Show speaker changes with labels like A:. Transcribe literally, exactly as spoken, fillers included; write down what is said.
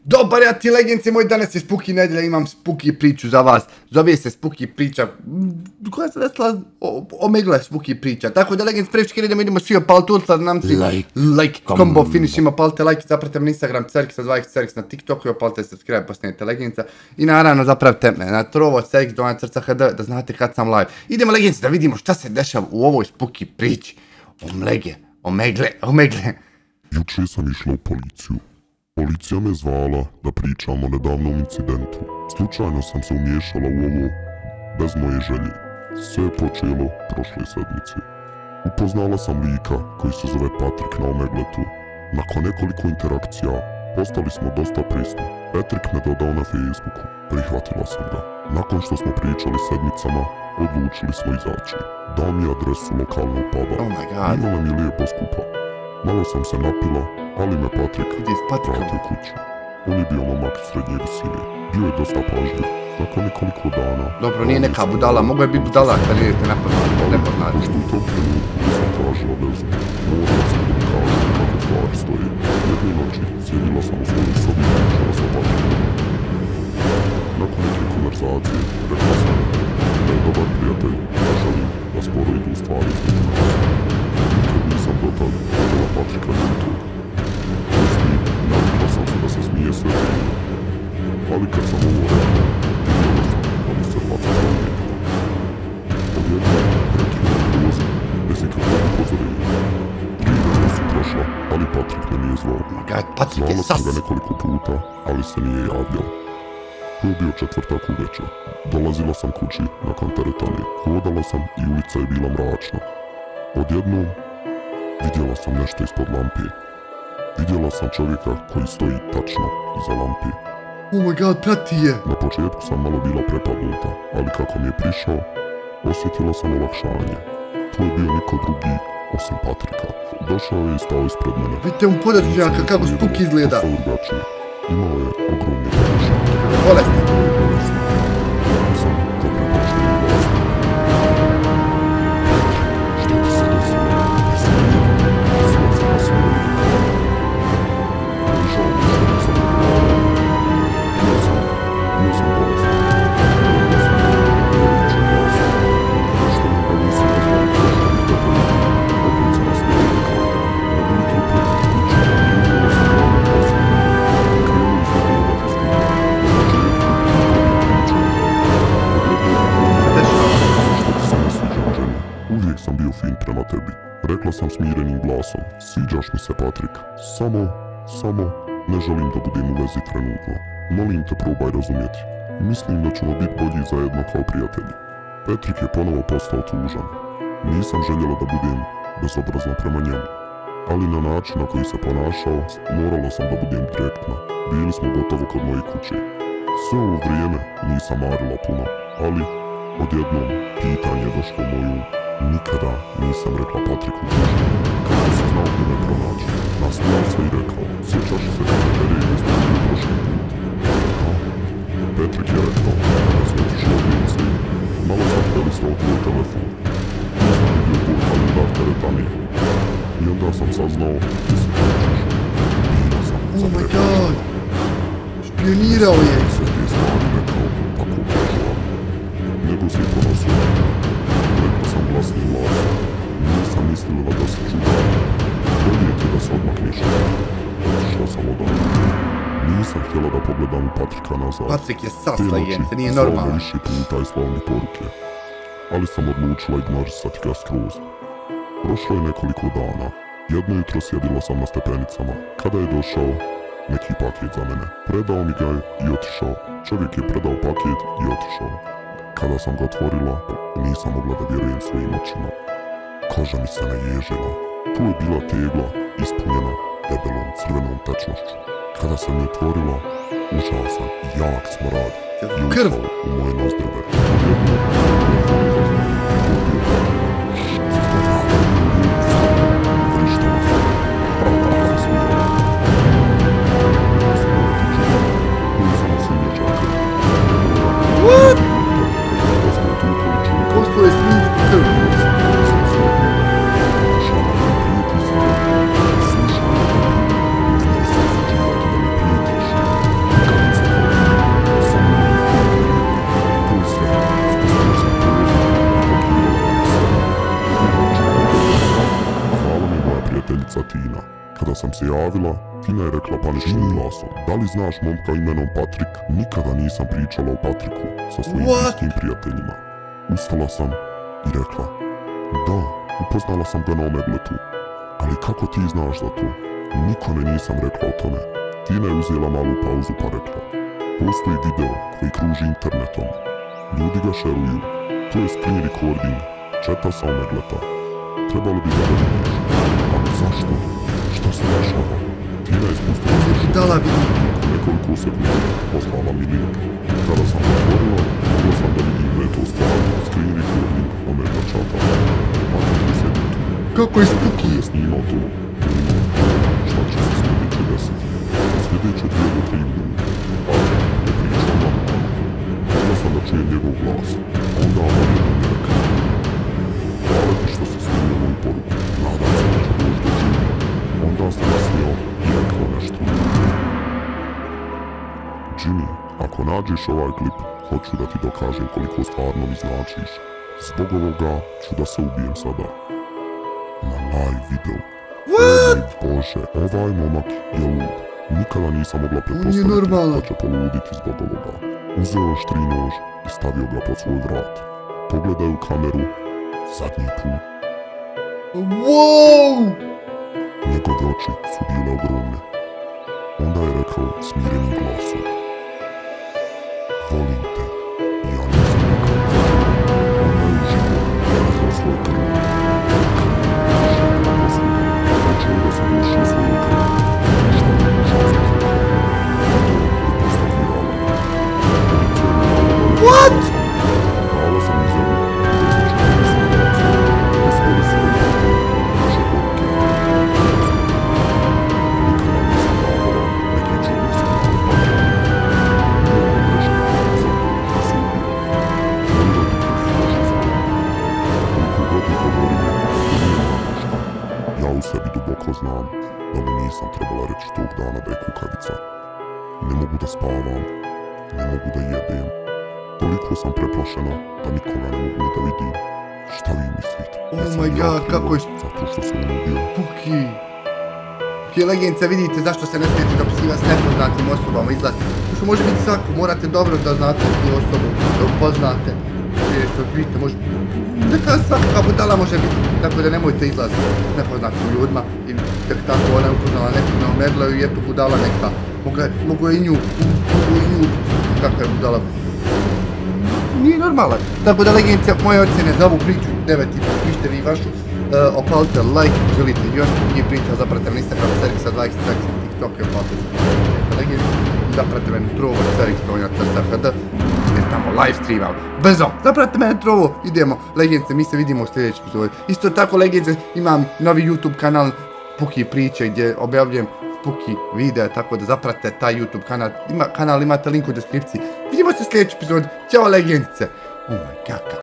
A: Dobar ja ti legenci moj, danas je Spooky nedjelja, imam Spooky priču za vas. Zove se Spooky priča, koja se desila Omegla Spooky priča. Tako da legenci prečki idemo, idemo svi opaliti ultra, nam si
B: Like,
A: like, combo, finish, ima opalite like, zapratite me na Instagram, Cerksa, dva x Cerks na TikToku i opalite subscribe, postanete legenca. I naravno zapravite me na Trovo, Cerks, Donat Crca H D, da znate kad sam live. Idemo legenci da vidimo šta se dešava u ovoj Spooky priči. Omlege, Omegle, Omegle.
C: Juče sam išla u policiju. Policija me zvala da pričam o nedavnom incidentu. Slučajno sam se umiješala u ovo bez moje želje. Sve je počelo prošle sedmice. Upoznala sam lika koji se zove Patrik na Omegletu. Nakon nekoliko interakcija postali smo dosta prisni. Patrik me dodao na Facebooku. Prihvatila sam ga. Nakon što smo pričali sedmicama, odlučili smo izaći. Dao mi adresu lokalnog puba.
A: Oh my god.
C: Bilo nam je lijepo skupa. Malo sam se napila, ali me Patrik vratio kući. On je bio momak srednje visine. Bio je dosta pažljiv. Nakon nekoliko dana...
A: Dobro, nije neka budala, mogo je biti budala kad idete nepoznati.
C: Pošto u tom trenutku nisam tražila vezu, morala sam da mi kažem kako stvari stoje. Jedne noći sjedila sam u svojoj sobi i pričala sa Patrikom. Nakon neke konverzacije rekla sam da je dobar prijatelj, da želim da sporo idu stvari između nas. Nikad nisam dotad vidjela Patrika ljutog. Mislim, navikla sam se da se smije sve vrijeme. Ali kad sam ovo rekla, vidjela sam da mi se baca za njega. Odjedno prekinuo poziv, bez ikakvog upozorenja. Tri dana su prošla, ali Patrik me nije zvao. Zvala sam ga nekoliko puta, ali se nije javljao. To je bio četvrtak uveče. Dolazila sam kući nakon teretane. Hodala sam i ulica je bila mračna. Odjednom vidjela sam nešto ispod lampe. Vidjela sam čovjeka koji stoji tačno iza lampe.
A: Oh my god, prati je!
C: Na početku sam malo bila prepadnuta, ali kako mi je prišao, osjetila sam olakšanje. To je bio niko drugi osim Patrika. Došao je i stao ispred mene.
A: Vidite u podačnjaka kako Spooky izgleda.
C: Imao je ogromne podačnjake.
A: Bolesti.
C: Sam ga prepočeo i bolesti. Što ti se desilo? Nisam vidio. Svaca na svoje. Žao mi što nisam odgovarao. Bio sam, bio sam bolestan. Bio sam vjerujući glas. Što mi ga nisam razvao prošlo i tako vidim. Opet sam nas ne rekao. Mogu li to upretiti kuća? Vidjela sam glavno posao. Krenu izgledovati s njim. Na početku niko nije pričao. Što ti se ne sviđam, žena? Uvijek sam bio fin prema tebi. Rekla sam smirenim glasom. Sviđaš mi se, Patrik. Samo, samo, ne želim da budem u vezi trenutno. Molim te, probaj razumjeti. Mislim da ćemo biti bolji zajedno kao prijatelji. Patrik je ponovo postao tužan. Nisam željela da budem bezobrazna prema njemu. Ali na način na koji se ponašao, morala sam da budem direktna. Bili smo gotovo kod moje kuće. Sve ovo vrijeme nisam marila puno, ali odjednom pitanje je došlo u moju. Nikada nisam rekla Patriku tužno. Kako se znao gdje me pronaći? Nasmijao se i rekao, sjećaš se kafeterije gdje smo bili prošli put? Patrik je rekao, kada si otišao u ve ce, malo sam prelistao tvoj telefon. Nisam vidio tvoj kalendar teretane. I onda sam saznao gdje se krećeš. Bila sam
A: Oh my god! Špionirao je!
C: Sve te stvari rekao, tako kažela. Nego si ponosio. Rekla sam glasnim glasom. Nisam mislila da se čuva. Bolje ti da se odmakneš. Otišla sam odavno. Nisam htjela da pogledam u Patrika nazad.
A: Patrik je sasla jente, nije normalno.
C: Te noći više puta i slao mi poruke. Ali sam odlučila ignorisati ga skroz. Prošlo je nekoliko dana. Jedno jutro sjedila sam na stepenicama. Kada je došao neki paket za mene. Predao mi ga je i otišao. Čovjek je predao paket i otišao. Kada sam ga otvorila, nisam mogla da vjerujem svojim očima. Koža mi se naježila. Tu je bila tegla ispunjena debelom crvenom tečnošću. Kada sam je otvorila, užasan i jak smrad i upao u moje nozdrve.
A: What? Postoje svi krv.
C: Slušaj, nemoj se zađivati da mi prijetiš. sam se javila, Tina je rekla paničnim glasom. Da li znaš momka imenom Patrik? Nikada nisam pričala o Patriku sa svojim bliskim prijateljima. Ustala sam i rekla, da, upoznala sam ga na omegletu. Ali kako ti znaš za to? Nikome nisam rekla o tome. Tina je uzela malu pauzu pa rekla, postoji video koji kruži internetom. Ljudi ga šeruju. To je screen recording, četa sa omegleta. Trebalo bi ga da vidiš. Ali zašto? Šta se dešava? Tina je spustila se
A: Dala vidim.
C: nekoliko sekundi, poslala mi link. Kada sam otvorila, mogla sam da vidim da je to stvarno screen recording omegla čata. Patrik je sjedio tu.
A: Kako je spooky.
C: Je snimao to. Šta će se sljedeće desiti? Sljedeće dvije do tri minute. Ali ne pričam normalno. Mogla sam da čujem njegov glas. Onda on je mi rekao, hvala ti što si snimio moju poruku. Nadam se da će doći do čuva. Onda se nasmijao i rekao nešto. Jimmy, ako nađeš ovaj klip, hoću da ti dokažem koliko stvarno mi značiš. Zbog ovoga ću da se ubijem sada. Na live video.
A: What?
C: O moj Bože, ovaj momak je lud. Nikada nisam mogla
A: On je
C: pretpostaviti
A: normalan.
C: da će poluditi zbog ovoga. Uzeo je štri nož i stavio ga pod svoj vrat. Pogledaju kameru, zadnji put.
A: Wow!
C: Njegove oči su bile ogromne. Onda je rekao smirenim glasom. Volim te, ja nisam nikad. Ona je život, za svoj krv. Počeo da se duši svoju krv. Šta mi je šast za krv? To je postavljala.
A: What?
C: Dala sam izjavu, izličiti situaciju. Uspjeli su da naše poruke. Nikada nisam davala neki džulijski poruke. Mnogo nešto zato da se ubio. Moj roditelj su došli za mnom. Koliko god mi govorimo, to nije ništa. Ja u sebi duboko znam da mu nisam trebala reći tog dana da je kukavica. Ne mogu da spavam, ne mogu da jedem. Toliko sam preplašena da nikoga ne mogu ni da vidim. Šta vi mislite?
A: Oh
C: Jesam
A: my
C: li ja
A: god,
C: kriva
A: kako je...
C: zato što se on ubio?
A: Puki. Puki legendice, vidite zašto se ne smijete dopisivati s nepoznatim osobama izlaz. Što može biti svako, morate dobro da znate tu osobu, da upoznate. Prije što vidite, može... Neka svaka budala može biti, tako da nemojte izlaziti s nepoznatim ljudima. I tek tako ona je upoznala nekog na omeglaju i eto budala neka. Mogu je i nju, mogu i nju, kako je budala. Nije normalan. Tako da legendice, moje ocjene za ovu priču devet i pet, pišite vi vašu. Uh, opalite like, želite još i priča, zapratite me na Instagram, Seriksa dvadeset, Seriksa TikTok i opalite se legendice. Zapratite me na Trovo, Seriksa Donja Crta H D, jer tamo live streamam. Brzo, zapratite me na Trovo, idemo. Legendice, mi se vidimo u sljedećem epizodu. Isto tako legendice, imam novi YouTube kanal Puki priče gdje objavljujem Puki videa, tako da zapratite taj YouTube kanal. Ima, kanal imate link u deskripciji. Vidimo se u sljedećem epizodu. Ćao legendice. Oh my god.